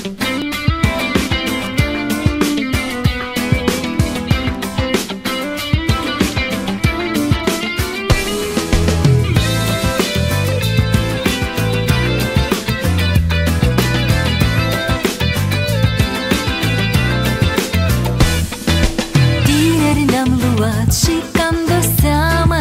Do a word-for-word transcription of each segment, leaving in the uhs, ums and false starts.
Și cam de seamă,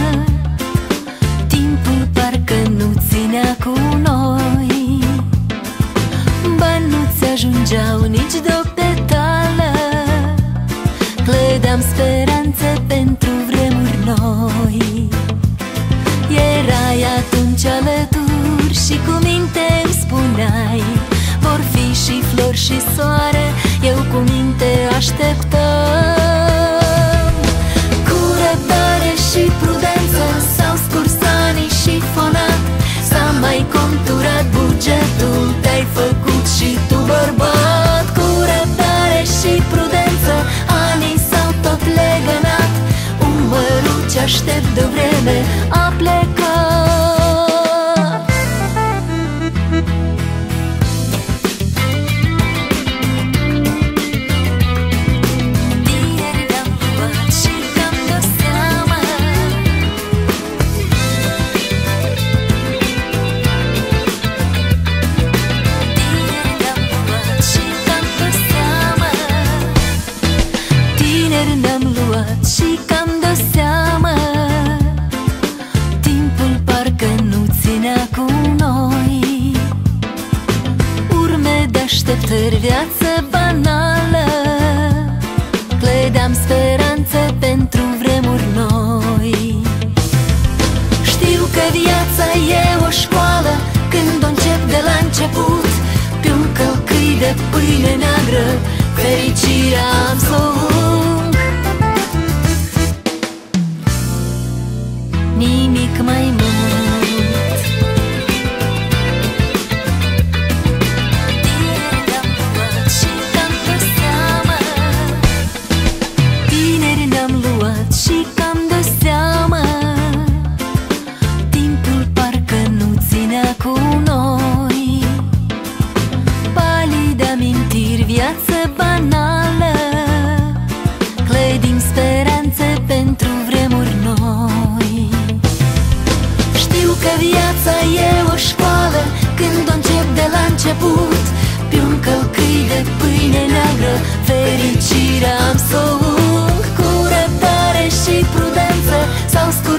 timpul parcă nu ținea cu noi. Bani nu-ți ajungeau nici de o petală, clădeam speranțe pentru vremuri noi. Erai atunci alături și cu minte îmi spuneai: vor fi și flori și soare, eu cu minte așteptăm. Și prudență s-au scurs anii și fonat, s-a mai conturat bugetul, te-ai făcut și tu bărbat. Cu răbdare și prudență anii s-au tot legănat, umărul ce aștept de vreme a plecat. Ne-am luat și cam de seamă, timpul parcă nu ținea cu noi. Urme de așteptări, viață banală, clădeam speranțe pentru vremuri noi. Știu că viața e o școală, când o încep de la început, pe un călcâi de pâine neagră, fericirea am să o ung. Nimic mai mult. Tineri ne-am luat și cam de seamă, tineri ne-am luat și cam de seamă, timpul parcă nu ținea cu noi. Palii de amintiri, viață banală, clădim speranțe pentru vremuri noi. Știu că viața e o școală, când o încep de la început, pe un călcâi de pâine neagră, fericirea am să o ung. Cu răbdare și prudență s-au scurs